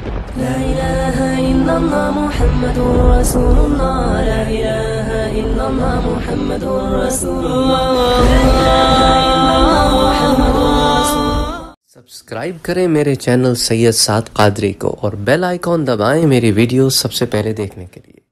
لا إله إلا الله محمد رسول الله لا إله إلا الله محمد رسول الله لا إله إلا الله محمد رسول الله. سبسکرائب کریں میرے چینل سید سعد قادری کو اور بیل آئیکن دبائیں میری ویڈیو سب سے پہلے دیکھنے کے لیے.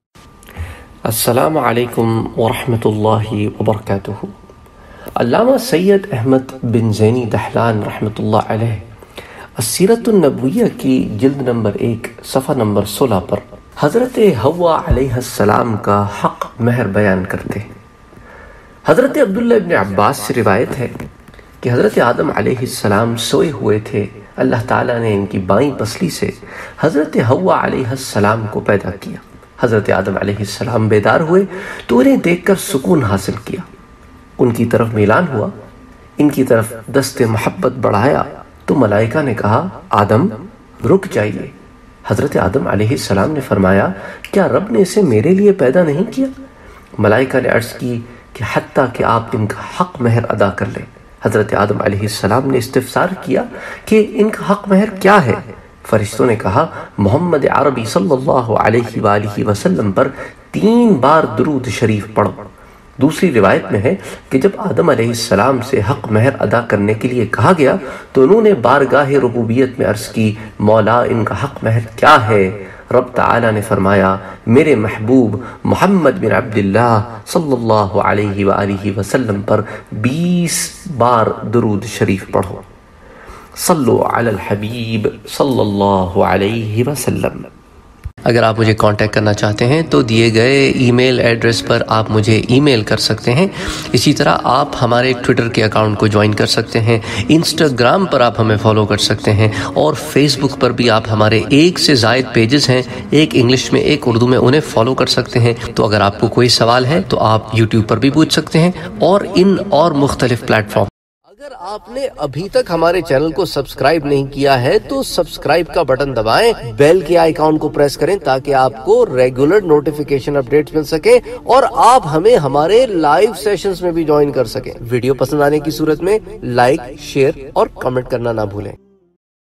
السلام علیکم ورحمۃ اللہ وبرکاتہ. علامہ سید احمد بن زینی دہلان رحمۃ اللہ علیہ السیرۃ النبویہ کی جلد نمبر 1 صفحہ نمبر 16 پر حضرت حوا علیہ السلام کا حق مہر بیان کرتے ہیں. حضرت عبداللہ ابن عباس سے روایت ہے کہ حضرت آدم علیہ السلام سوئے ہوئے تھے. اللہ تعالیٰ نے ان کی بائیں پسلی سے حضرت حوا علیہ السلام کو پیدا کیا. حضرت آدم علیہ السلام بیدار ہوئے تو انہیں دیکھ کر سکون حاصل کیا. ان کی طرف میلان ہوا، ان کی طرف دست محبت بڑھایا تو ملائکہ نے کہا آدم رک جائیے. حضرت آدم علیہ السلام نے فرمایا کیا رب نے اسے میرے لیے پیدا نہیں کیا؟ ملائکہ نے عرض کی کہ حتیٰ کہ آپ ان کا حق مہر ادا کر لیں. حضرت آدم علیہ السلام نے استفسار کیا کہ ان کا حق مہر کیا ہے؟ فرشتوں نے کہا محمد عربی صلی اللہ علیہ وآلہ وسلم پر 3 بار درود شریف پڑھو. دوسری روایت میں ہے کہ جب آدم علیہ السلام سے حق مہر ادا کرنے کے لیے کہا گیا تو انہوں نے بارگاہ ربوبیت میں عرض کی مولا ان کا حق مہر کیا ہے؟ رب تعالیٰ نے فرمایا میرے محبوب محمد بن عبداللہ صلی اللہ علیہ وآلہ وسلم پر 20 بار درود شریف پڑھو. صلو علی الحبیب صلی اللہ علیہ وسلم. اگر آپ مجھے کانٹیکٹ کرنا چاہتے ہیں تو دیے گئے ای میل ایڈریس پر آپ مجھے ای میل کر سکتے ہیں. اسی طرح آپ ہمارے ٹویٹر کے اکاؤنٹ کو جوائن کر سکتے ہیں، انسٹاگرام پر آپ ہمیں فالو کر سکتے ہیں اور فیس بک پر بھی آپ ہمارے 1 سے زائد پیجز ہیں، ایک انگلش میں ایک اردو میں، انہیں فالو کر سکتے ہیں. تو اگر آپ کو کوئی سوال ہے تو آپ یوٹیوب پر بھی پوچھ سکتے ہیں اور ان اور مختلف پلیٹ فارم. اگر آپ نے ابھی تک ہمارے چینل کو سبسکرائب نہیں کیا ہے تو سبسکرائب کا بٹن دبائیں، بیل کے آئیکن کو پریس کریں تاکہ آپ کو ریگولر نوٹیفیکیشن اپڈیٹس مل سکیں اور آپ ہمیں ہمارے لائیو سیشنز میں بھی جوائن کر سکیں. ویڈیو پسند آنے کی صورت میں لائک، شیئر اور کمنٹ کرنا نہ بھولیں.